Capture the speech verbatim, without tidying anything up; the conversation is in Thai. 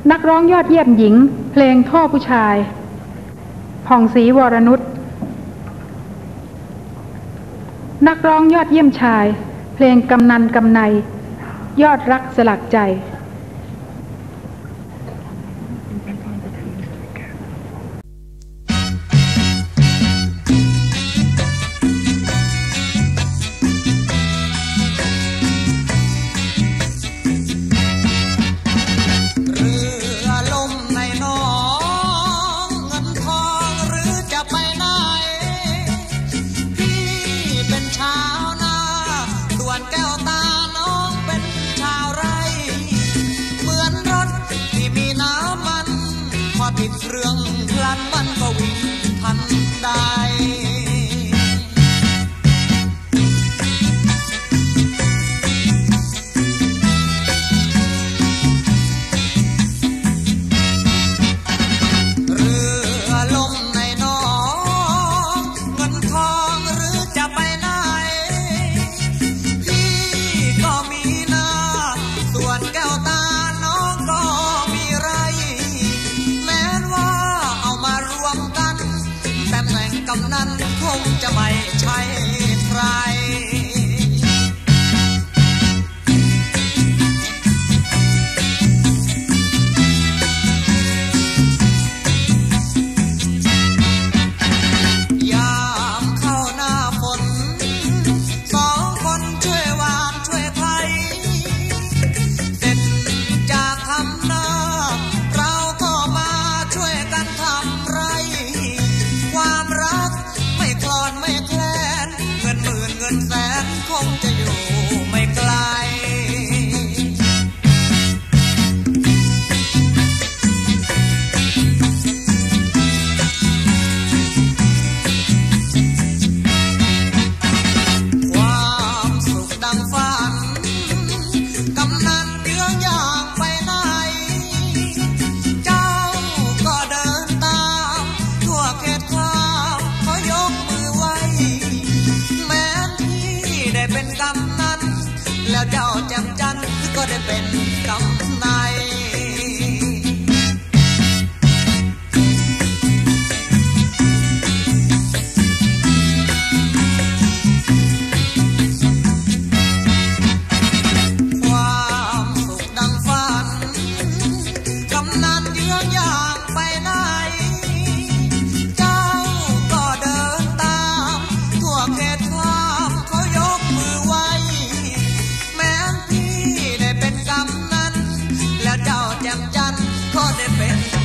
นักร้องยอดเยี่ยมหญิงเพลงท่อผู้ชายผ่องศรีวรนุชนักร้องยอดเยี่ยมชายเพลงกำนันกำไนยอดรักสลักใจติดเครื่องพลันมันก็วิ่งทันได้เรือล่มในหนองเงินทองหรือจะไปไหนพี่ก็มีนาส่วนแก้วตาน้องก็มีไรแต่แหล่งกำนันคงจะไม่ใช่ใครยามเข้าหน้าฝนสองคนช่วยหวานช่วยไถเสร็จจากทำนาเราก็มาช่วยกันทำไรความรักไม่คลอนไม่แคลนเงินหมื่นเงินแสนคงจะอยู่ไม่ไกลความสุขดังฝันกำนันเยื้องย่างไปไหนเจ้าก็เดินตามทั่วเขตยกมือไว้แม้ที่ได้เป็นกำนันแล้วเจ้าแจ่มจันทร์ก็ได้เป็นกำนายความสุขดังฝันกำนันเยื้องย่างไปไหนแจ่มจันทร์ก็ได้เป็น